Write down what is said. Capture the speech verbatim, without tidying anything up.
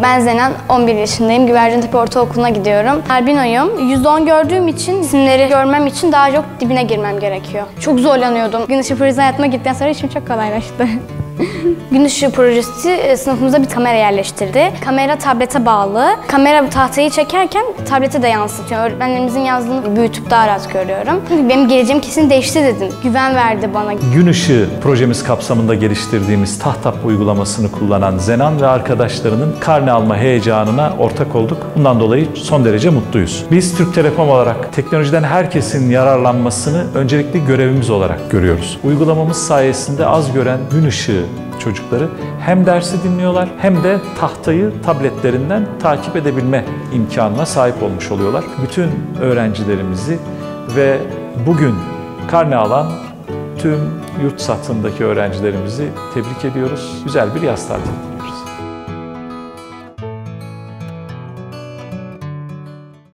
Ben Zenan, on bir yaşındayım. Güvercintepe Ortaokulu'na gidiyorum. Albinoyum. yüzde on gördüğüm için isimleri görmem için daha çok dibine girmem gerekiyor. Çok zorlanıyordum. Gün ışığı projesi hayatıma gittikten sonra işim çok kolaylaştı. Gün ışığı projesi sınıfımıza bir kamera yerleştirdi. Kamera tablete bağlı. Kamera tahtayı çekerken tablete de yansıtıyor. Öğretmenlerimizin yazdığını büyütüp daha rahat görüyorum. Benim geleceğim kesin değişti dedim. Güven verdi bana. Gün ışığı projemiz kapsamında geliştirdiğimiz Tahtap uygulamasını kullanan Zenan ve arkadaşlarının karne alma heyecanına ortak olduk. Bundan dolayı son derece mutluyuz. Biz Türk Telekom olarak teknolojiden herkesin yararlanmasını öncelikli görevimiz olarak görüyoruz. Uygulamamız sayesinde az gören gün ışığı çocukları hem dersi dinliyorlar hem de tahtayı tabletlerinden takip edebilme imkanına sahip olmuş oluyorlar. Bütün öğrencilerimizi ve bugün karne alan tüm yurt satındaki öğrencilerimizi tebrik ediyoruz. Güzel bir yaz tatili.